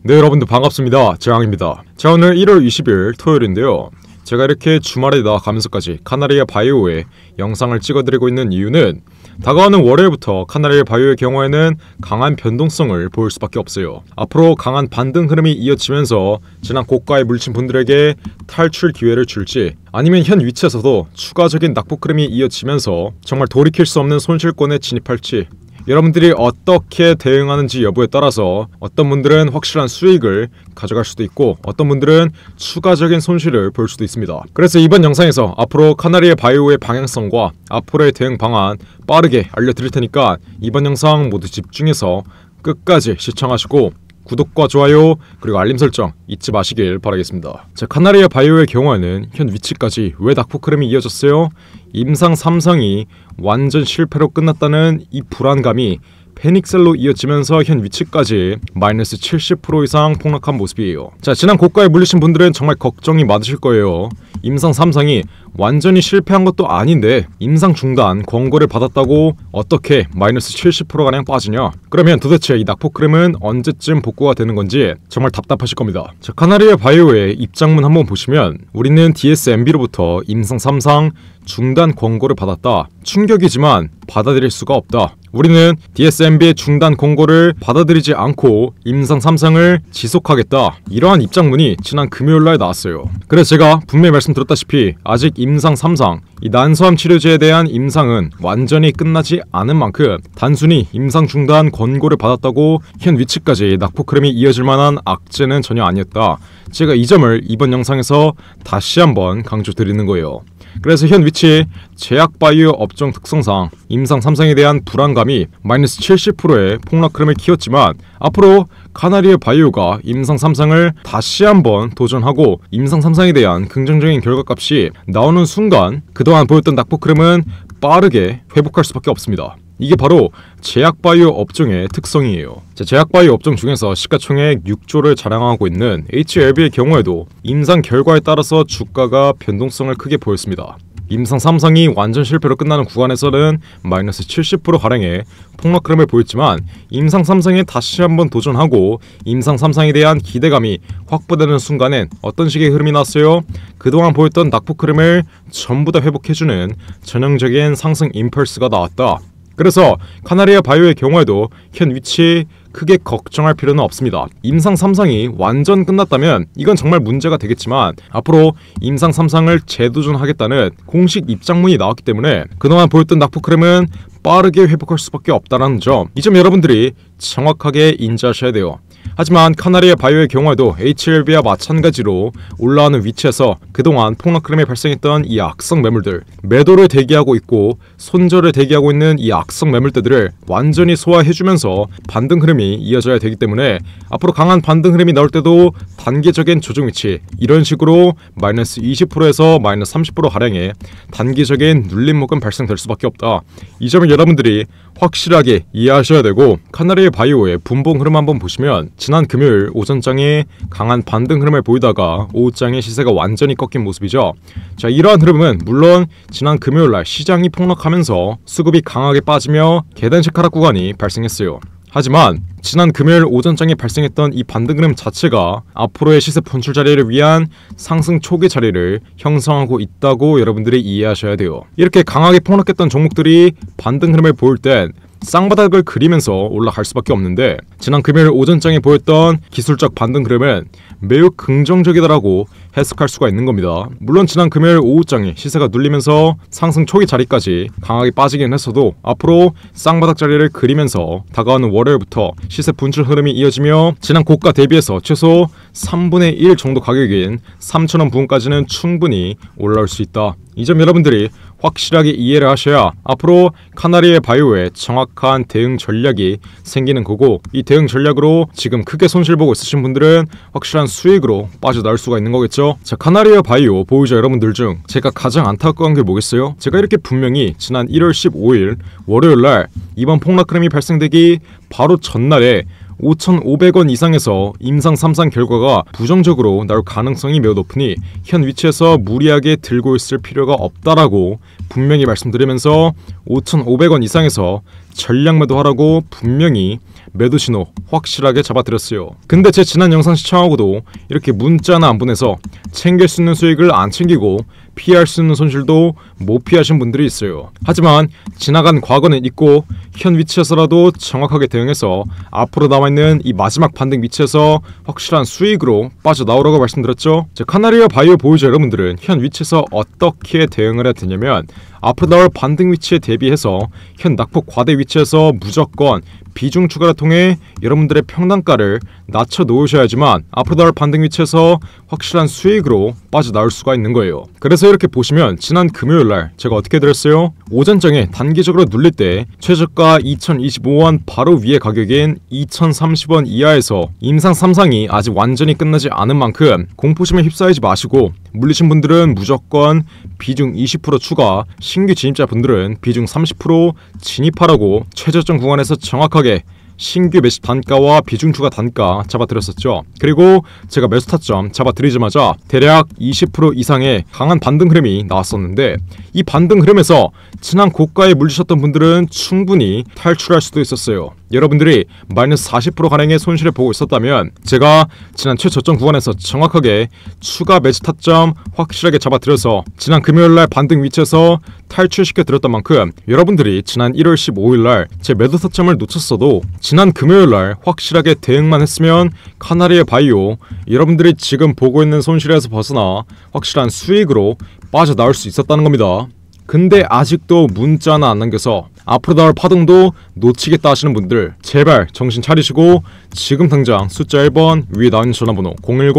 네, 여러분들 반갑습니다. 재앙입니다. 자, 오늘 1월 20일 토요일인데요. 제가 이렇게 주말에 나가면서까지 카나리아 바이오의 영상을 찍어드리고 있는 이유는 다가오는 월요일부터 카나리아 바이오의 경우에는 강한 변동성을 보일 수밖에 없어요. 앞으로 강한 반등 흐름이 이어지면서 지난 고가에 물친 분들에게 탈출 기회를 줄지, 아니면 현 위치에서도 추가적인 낙폭 흐름이 이어지면서 정말 돌이킬 수 없는 손실권에 진입할지, 여러분들이 어떻게 대응하는지 여부에 따라서 어떤 분들은 확실한 수익을 가져갈 수도 있고 어떤 분들은 추가적인 손실을 볼 수도 있습니다. 그래서 이번 영상에서 앞으로 카나리아 바이오의 방향성과 앞으로의 대응 방안 빠르게 알려드릴 테니까 이번 영상 모두 집중해서 끝까지 시청하시고 구독과 좋아요 그리고 알림 설정 잊지 마시길 바라겠습니다. 자, 카나리아 바이오의 경우에는 현 위치까지 왜 낙폭 흐름이 이어졌어요? 임상 3상이 완전 실패로 끝났다는 이 불안감이 패닉셀로 이어지면서 현 위치까지 마이너스 70% 이상 폭락한 모습이에요. 자, 지난 고가에 물리신 분들은 정말 걱정이 많으실 거예요. 임상 3상이 완전히 실패한 것도 아닌데 임상 중단 권고를 받았다고 어떻게 마이너스 70%가량 빠지냐? 그러면 도대체 이 낙폭 흐름은 언제쯤 복구가 되는 건지 정말 답답하실 겁니다. 자, 카나리아 바이오의 입장문 한번 보시면 우리는 DSMB로부터 임상 3상 중단 권고를 받았다. 충격이지만 받아들일 수가 없다. 우리는 DSMB의 중단 권고를 받아들이지 않고 임상 3상을 지속하겠다. 이러한 입장문이 지난 금요일날 나왔어요. 그래서 제가 분명히 말씀드렸다시피 아직 임상 3상, 이 난소암 치료제에 대한 임상은 완전히 끝나지 않은 만큼 단순히 임상 중단 권고를 받았다고 현 위치까지 낙폭 흐름이 이어질 만한 악재는 전혀 아니었다. 제가 이 점을 이번 영상에서 다시 한번 강조드리는 거예요. 그래서 현 위치 제약바이오 업종 특성상 임상 3상에 대한 불안감이 마이너스 70%의 폭락 흐름을 키웠지만 앞으로 카나리아 바이오가 임상 3상을 다시 한번 도전하고 임상 3상에 대한 긍정적인 결과값이 나오는 순간 그동안 보였던 낙폭 흐름은 빠르게 회복할 수밖에 없습니다. 이게 바로 제약바이오 업종의 특성이에요. 제약바이오 업종 중에서 시가총액 6조를 자랑하고 있는 HLB의 경우에도 임상 결과에 따라서 주가가 변동성을 크게 보였습니다. 임상 3상이 완전 실패로 끝나는 구간에서는 마이너스 70%가량의 폭락 흐름을 보였지만 임상 3상에 다시 한번 도전하고 임상 3상에 대한 기대감이 확보되는 순간엔 어떤 식의 흐름이 나왔어요? 그동안 보였던 낙폭 흐름을 전부 다 회복해주는 전형적인 상승 임펄스가 나왔다. 그래서 카나리아 바이오의 경우에도 현 위치 크게 걱정할 필요는 없습니다. 임상 3상이 완전 끝났다면 이건 정말 문제가 되겠지만 앞으로 임상 3상을 재도전하겠다는 공식 입장문이 나왔기 때문에 그동안 보였던 낙폭 흐름은 빠르게 회복할 수밖에 없다는 점, 이 점 여러분들이 정확하게 인지하셔야 돼요. 하지만 카나리아 바이오의 경우에도 HLB와 마찬가지로 올라오는 위치에서 그동안 폭락 흐름에 발생했던 이 악성 매물들, 매도를 대기하고 있고 손절을 대기하고 있는 이 악성 매물대들을 완전히 소화해주면서 반등 흐름이 이어져야 되기 때문에 앞으로 강한 반등 흐름이 나올 때도 단기적인 조정 위치, 이런 식으로 마이너스 20%에서 마이너스 30%가량의 단기적인 눌림목은 발생될 수밖에 없다. 이 점을 여러분들이 확실하게 이해하셔야 되고, 카나리아 바이오의 분봉 흐름 한번 보시면 지난 금요일 오전장에 강한 반등 흐름을 보이다가 오후장에 시세가 완전히 꺾인 모습이죠. 자, 이러한 흐름은 물론 지난 금요일날 시장이 폭락하면서 수급이 강하게 빠지며 계단식 하락 구간이 발생했어요. 하지만 지난 금요일 오전장에 발생했던 이 반등 흐름 자체가 앞으로의 시세 분출 자리를 위한 상승 초기 자리를 형성하고 있다고 여러분들이 이해하셔야 돼요. 이렇게 강하게 폭락했던 종목들이 반등 흐름을 보일 땐 쌍바닥을 그리면서 올라갈 수밖에 없는데 지난 금요일 오전장에 보였던 기술적 반등 흐름은 매우 긍정적이다라고 해석할 수가 있는 겁니다. 물론 지난 금요일 오후장에 시세가 눌리면서 상승 초기 자리까지 강하게 빠지긴 했어도 앞으로 쌍바닥 자리를 그리면서 다가오는 월요일부터 시세 분출 흐름이 이어지며 지난 고가 대비해서 최소 3분의 1 정도 가격인 3,000원 부근까지는 충분히 올라올 수 있다. 이 점 여러분들이 확실하게 이해를 하셔야 앞으로 카나리아 바이오의 정확한 대응 전략이 생기는 거고, 이 대응 전략으로 지금 크게 손실보고 있으신 분들은 확실한 수익으로 빠져나올 수가 있는 거겠죠. 자, 카나리아 바이오 보유자 여러분들 중 제가 가장 안타까운 게 뭐겠어요? 제가 이렇게 분명히 지난 1월 15일 월요일날 이번 폭락 흐름이 발생되기 바로 전날에 5,500원 이상에서 임상 3상 결과가 부정적으로 나올 가능성이 매우 높으니 현 위치에서 무리하게 들고 있을 필요가 없다라고 분명히 말씀드리면서 5,500원 이상에서 전량 매도하라고 분명히 매도 신호 확실하게 잡아드렸어요. 근데 제 지난 영상 시청하고도 이렇게 문자나 안 보내서 챙길 수 있는 수익을 안 챙기고 피할 수 있는 손실도 못 피하신 분들이 있어요. 하지만 지나간 과거는 잊고 현 위치에서라도 정확하게 대응해서 앞으로 남아있는 이 마지막 반등 위치에서 확실한 수익으로 빠져나오라고 말씀드렸죠. 제 카나리아 바이오 보유자 여러분들은 현 위치에서 어떻게 대응을 해야 되냐면, 앞으로 나올 반등 위치에 대비해서 현 낙폭 과대 위치에서 무조건 비중 추가를 통해 여러분들의 평단가를 낮춰 놓으셔야지만 앞으로 나올 반등 위치에서 확실한 수익으로 빠져나올 수가 있는 거예요. 그래서 이렇게 보시면 지난 금요일날 제가 어떻게 드렸어요? 오전장에 단기적으로 눌릴 때 최저가 2025원 바로 위에 가격인 2030원 이하에서 임상 3상이 아직 완전히 끝나지 않은 만큼 공포심에 휩싸이지 마시고, 물리신 분들은 무조건 비중 20% 추가, 신규 진입자분들은 비중 30% 진입하라고 최저점 구간에서 정확하게 신규 매집 단가와 비중 추가 단가 잡아드렸었죠. 그리고 제가 매수 타점 잡아드리자마자 대략 20% 이상의 강한 반등 흐름이 나왔었는데, 이 반등 흐름에서 지난 고가에 물리셨던 분들은 충분히 탈출할 수도 있었어요. 여러분들이 마이너스 40%가량의 손실을 보고 있었다면 제가 지난 최저점 구간에서 정확하게 추가 매집 타점 확실하게 잡아드려서 지난 금요일날 반등 위치에서 탈출시켜 드렸던 만큼, 여러분들이 지난 1월 15일날 제 매도 타점을 놓쳤어도 지난 금요일날 확실하게 대응만 했으면 카나리아 바이오 여러분들이 지금 보고 있는 손실에서 벗어나 확실한 수익으로 빠져나올 수 있었다는 겁니다. 근데 아직도 문자나 안 남겨서 앞으로 나올 파동도 놓치겠다 하시는 분들, 제발 정신 차리시고 지금 당장 숫자 1번 위에 나온 전화번호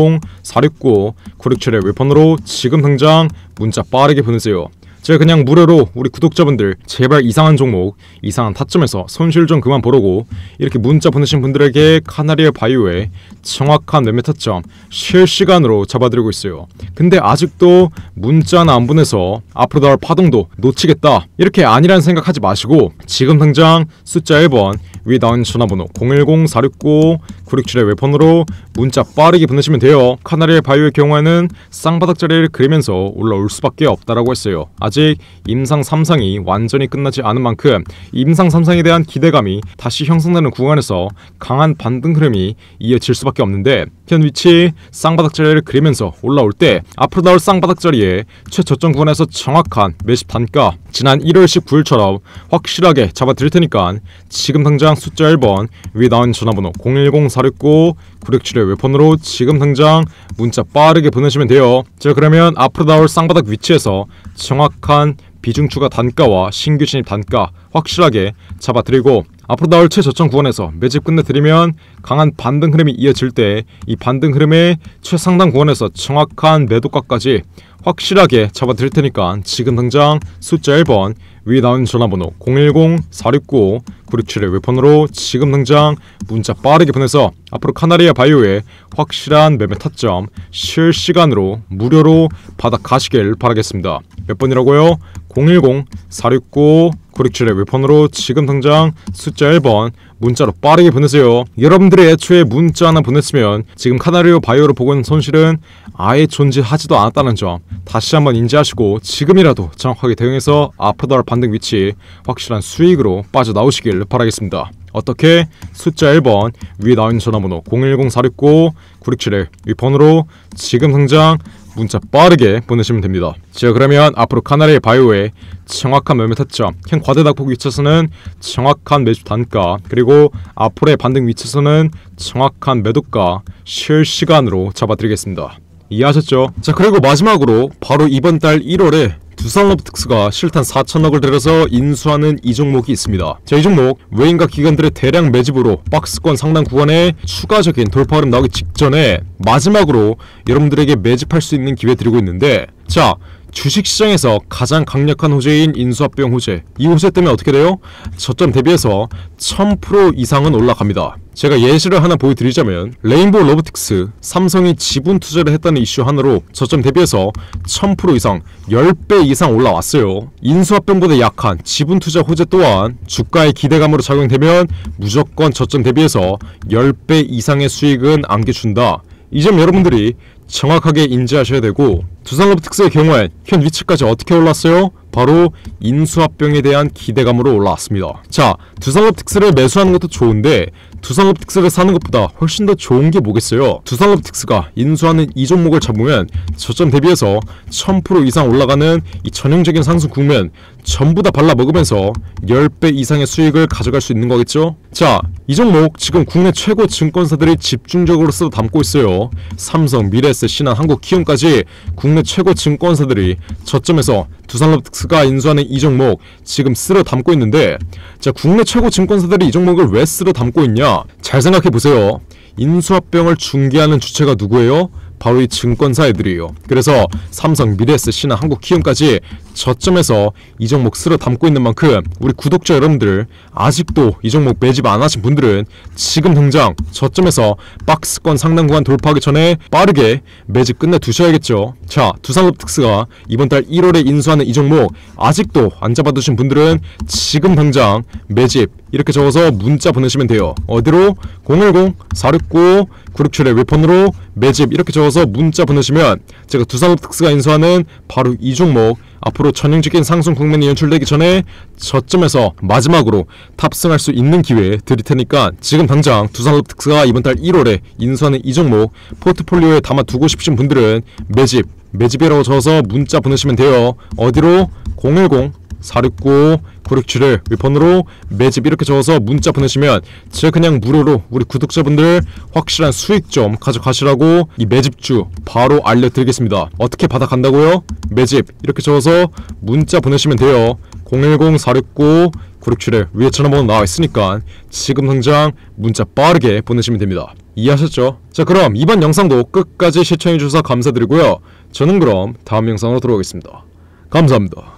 010-469-9671의 웹폰으로 지금 당장 문자 빠르게 보내세요. 제가 그냥 무료로 우리 구독자분들 제발 이상한 종목, 이상한 타점에서 손실 좀 그만 보라고 이렇게 문자 보내신 분들에게 카나리아 바이오의 정확한 매매 타점 실시간으로 잡아드리고 있어요. 근데 아직도 문자나 안 보내서 앞으로 나올 파동도 놓치겠다 이렇게 아니라는 생각하지 마시고 지금 당장 숫자 1번 위에 나온 전화번호 010-469-9671의 웹폰으로 문자 빠르게 보내시면 돼요. 카나리아 바이오의 경우에는 쌍바닥자리를 그리면서 올라올 수밖에 없다라고 했어요. 아직 임상 3상이 완전히 끝나지 않은 만큼 임상 3상에 대한 기대감이 다시 형성되는 구간에서 강한 반등 흐름이 이어질 수밖에 없는데, 현 위치 쌍바닥자리를 그리면서 올라올 때 앞으로 나올 쌍바닥자리에 최저점 구간에서 정확한 매집 단가 지난 1월 19일처럼 확실하게 잡아드릴 테니까 지금 당장 숫자 1번 위에 나온 전화번호 010-469-9671의 웹폰으로 지금 당장 문자 빠르게 보내시면 돼요. 자, 그러면 앞으로 나올 쌍바닥 위치에서 정확한 비중 추가 단가와 신규 진입 단가 확실하게 잡아드리고, 앞으로 나올 최저점 구간에서 매집 끝내드리면 강한 반등 흐름이 이어질 때 이 반등 흐름의 최상단 구간에서 정확한 매도가까지 확실하게 잡아드릴 테니까 지금 당장 숫자 1번 위에 나온 전화번호 010-469-9671의 웹폰으로 지금 당장 문자 빠르게 보내서 앞으로 카나리아 바이오의 확실한 매매 타점 실시간으로 무료로 받아 가시길 바라겠습니다. 몇 번이라고요? 010-469-9671의 웹폰으로 지금 당장 숫자 1번 문자로 빠르게 보내세요. 여러분들이 애초에 문자 하나 보냈으면 지금 카나리아 바이오를 보고 있는 손실은 아예 존재하지도 않았다는 점 다시 한번 인지하시고 지금이라도 정확하게 대응해서 앞으로 나올 반등 위치 확실한 수익으로 빠져나오시길 바라겠습니다. 어떻게? 숫자 1번 위에 나온 전화번호 010-469-9671 이 번호로 지금 당장 문자 빠르게 보내시면 됩니다. 자, 그러면 앞으로 카나리아 바이오의 정확한 매매 타점, 현 과대 낙폭 위치에서는 정확한 매집 단가, 그리고 앞으로의 반등 위치에서는 정확한 매도가 실시간으로 잡아드리겠습니다. 이해하셨죠? 자, 그리고 마지막으로 바로 이번 달 1월에 두산로보틱스가 실탄 4천억을 들여서 인수하는 이 종목이 있습니다. 자, 이 종목 외인과 기관들의 대량 매집으로 박스권 상단 구간에 추가적인 돌파 흐름 나오기 직전에 마지막으로 여러분들에게 매집할 수 있는 기회 드리고 있는데, 자, 주식시장에서 가장 강력한 호재인 인수합병 호재, 이 호재 때문에 어떻게 돼요? 저점 대비해서 1000% 이상은 올라갑니다. 제가 예시를 하나 보여드리자면 레인보우 로보틱스, 삼성이 지분 투자를 했다는 이슈 하나로 저점 대비해서 1000% 이상, 10배 이상 올라왔어요. 인수합병보다 약한 지분 투자 호재 또한 주가의 기대감으로 작용되면 무조건 저점 대비해서 10배 이상의 수익은 안겨준다. 이 점 여러분들이 정확하게 인지하셔야 되고, 두산로보틱스의 경우엔 현 위치까지 어떻게 올랐어요? 바로 인수합병에 대한 기대감으로 올라왔습니다. 자, 두산로보틱스를 매수하는 것도 좋은데 두산로보틱스를 사는 것보다 훨씬 더 좋은 게 뭐겠어요? 두산로보틱스가 인수하는 이 종목을 잡으면 저점 대비해서 1000% 이상 올라가는 이 전형적인 상승 국면 전부 다 발라먹으면서 10배 이상의 수익을 가져갈 수 있는 거겠죠? 자, 이 종목 지금 국내 최고 증권사들이 집중적으로 쓸어 담고 있어요. 삼성, 미래에셋, 신한, 한국키움까지 국내 최고 증권사들이 저점에서 두산로보틱스가 인수하는 이 종목 지금 쓸어 담고 있는데, 자, 국내 최고 증권사들이 이 종목을 왜 쓸어 담고 있냐? 잘 생각해보세요. 인수합병을 중개하는 주체가 누구예요? 바로 이 증권사 애들이에요. 그래서 삼성, 미래에셋, 신한, 한국키움까지 저점에서 이 종목 쓸어 담고 있는 만큼 우리 구독자 여러분들 아직도 이 종목 매집 안 하신 분들은 지금 당장 저점에서 박스권 상단 구간 돌파하기 전에 빠르게 매집 끝내 두셔야겠죠. 자, 두산로보틱스가 이번 달 1월에 인수하는 이 종목 아직도 안 잡아두신 분들은 지금 당장 매집 이렇게 적어서 문자 보내시면 돼요. 어디로? 010-469-9671 웹폰으로 매집 이렇게 적어서 문자 보내시면 제가 두산로보틱스가 인수하는 바로 이 종목 앞으로 전형적인 상승 국면이 연출되기 전에 저점에서 마지막으로 탑승할 수 있는 기회 드릴 테니까 지금 당장 두산로보틱스가 이번 달 1월에 인수하는 이 종목 포트폴리오에 담아두고 싶으신 분들은 매집이라고 적어서 문자 보내시면 돼요. 어디로? 010-469-9671 웹폰으로 매집 이렇게 적어서 문자 보내시면 제가 그냥 무료로 우리 구독자분들 확실한 수익 좀 가져가시라고 이 매집주 바로 알려드리겠습니다. 어떻게 받아간다고요? 매집 이렇게 적어서 문자 보내시면 돼요. 010-469-9671 위에 전화번호 나와 있으니까 지금 당장 문자 빠르게 보내시면 됩니다. 이해하셨죠? 자, 그럼 이번 영상도 끝까지 시청해주셔서 감사드리고요. 저는 그럼 다음 영상으로 돌아오겠습니다. 감사합니다.